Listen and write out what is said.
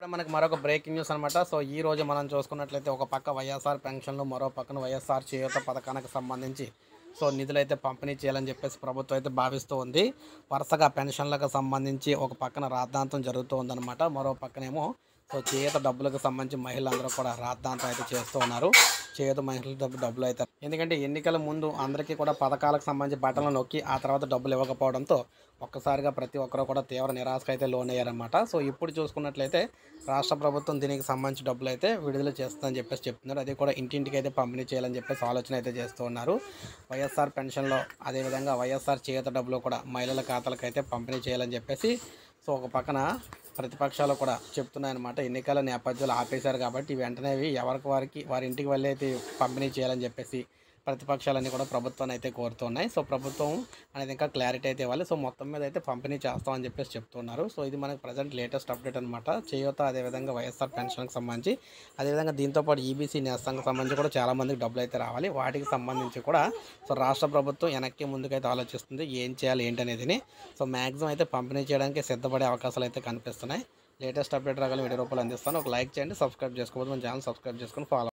మనకి మరొక breaking news అనమాట. సో ఈ రోజు మనం చూసుకున్నట్లయితే ఒక పక్క వైఎస్ఆర్ పెన్షన్లు, మరో పక్కన వైఎస్ఆర్ చేయూత పథకానికి సంబంధించి సో నిధులైతే పంపిణీ చేయాలని చెప్పేసి ప్రభుత్వం అయితే భావిస్తూ ఉంది. వరుసగా పెన్షన్లకు సంబంధించి ఒక పక్కన రాద్ధాంతం జరుగుతూ ఉందన్నమాట. మరో పక్కనేమో సో చేయూత డబ్బులకు సంబంధించి మహిళలందరూ కూడా రాద్ధాంతం అయితే చేస్తూ ఉన్నారు. చేయూత మహిళల డబ్బులు అయితే ఎందుకంటే ఎన్నికల ముందు అందరికీ కూడా పథకాలకు సంబంధించి బటన్లు నొక్కి ఆ తర్వాత డబ్బులు ఇవ్వకపోవడంతో ఒక్కసారిగా ప్రతి ఒక్కరూ కూడా తీవ్ర నిరాశకు అయితే లోనయ్యారన్నమాట. సో ఇప్పుడు చూసుకున్నట్లయితే రాష్ట్ర ప్రభుత్వం దీనికి సంబంధించి డబ్బులు అయితే విడుదల చేస్తుందని చెప్పేసి చెప్తున్నారు. అది కూడా ఇంటింటికి అయితే పంపిణీ చేయాలని చెప్పేసి ఆలోచన అయితే చేస్తూ ఉన్నారు. వైఎస్ఆర్ పెన్షన్లో అదేవిధంగా వైఎస్ఆర్ చేయూత డబ్బులు కూడా మహిళల ఖాతాలకు అయితే పంపిణీ చేయాలని చెప్పేసి సో ఒక పక్కన ప్రతిపక్షాలు కూడా చెప్తున్నాయన్నమాట. ఎన్నికల నేపథ్యంలో ఆపేశారు కాబట్టి వెంటనే వారి ఇంటికి వెళ్ళి అయితే పంపిణీ చేయాలని చెప్పేసి ప్రతిపక్షాలన్నీ కూడా ప్రభుత్వాన్ని అయితే కోరుతున్నాయి. సో ప్రభుత్వం అనేది ఇంకా క్లారిటీ అయితే ఇవ్వాలి. సో మొత్తం మీద అయితే పంపిణీ చేస్తామని చెప్పేసి చెప్తున్నారు. సో ఇది మనకు ప్రజెంట్ లేటెస్ట్ అప్డేట్ అనమాట. చేయూత అదేవిధంగా వైఎస్ఆర్ పెన్షన్కి సంబంధించి అదేవిధంగా దీంతోపాటు ఈబీసీ నేస్తానికి సంబంధించి కూడా చాలామందికి డబ్బులు అయితే రావాలి. వాటికి సంబంధించి కూడా సో రాష్ట్ర ప్రభుత్వం వెనక్కి ముందుకైతే ఆలోచిస్తుంది. ఏం చేయాలి ఏంటనేది. సో మ్యాక్సిమం అయితే పంపిణీ చేయడానికి సిద్ధపడే అవకాశాలు అయితే కనిపిస్తున్నాయి. లేటెస్ట్ అప్డేట్ రాగానే వీడియో రూపాయలు అందిస్తాను. ఒక లైక్ చేయండి, సబ్స్క్రైబ్ చేసుకోవద్దు. మన ఛానల్ సబ్స్క్రైబ్ చేసుకొని ఫాలో